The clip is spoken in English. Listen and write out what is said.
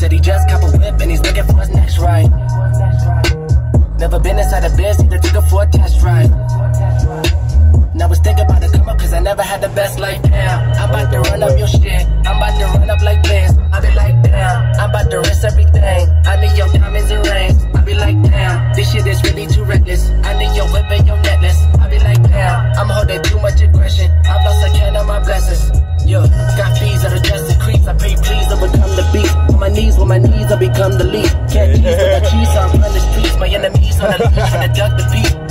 said he just cop a whip and he's looking for his next ride. Never been inside a Benz, either took her for a test drive. Now I was thinking about to come up cause I never had the best life. Damn, I'm about to run up your shit. I'm about to run up like this. I be like, damn, I'm about to risk everything. I need your diamonds and rings. I be like, damn, this shit is really too reckless. I need your whip and your necklace. I be like, damn, I'm holding too much aggression. I've lost account of my blessings. Yo, got fees that are just increase. I pay please to become the beast. On my knees, with my knees, I become the least. Can't cheese with my cheese, so I'm on the streets. My enemies on the leash, trying to duck the beat.